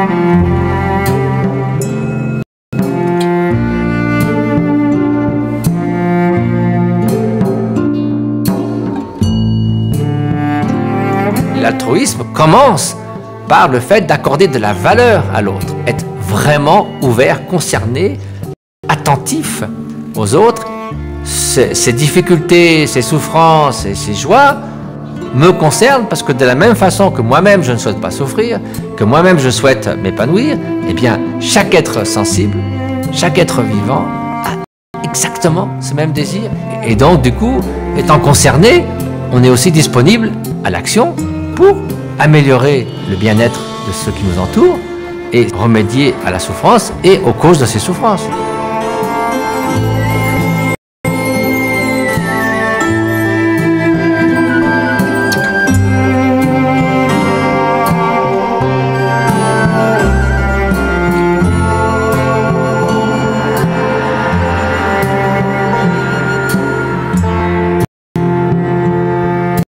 L'altruisme commence par le fait d'accorder de la valeur à l'autre, être vraiment ouvert, concerné, attentif aux autres. Ces difficultés, ces souffrances et ces joies me concernent parce que de la même façon que moi-même je ne souhaite pas souffrir, que moi-même je souhaite m'épanouir, eh bien chaque être sensible, chaque être vivant a exactement ce même désir. Et donc du coup, étant concerné, on est aussi disponible à l'action pour améliorer le bien-être de ceux qui nous entourent et remédier à la souffrance et aux causes de ces souffrances.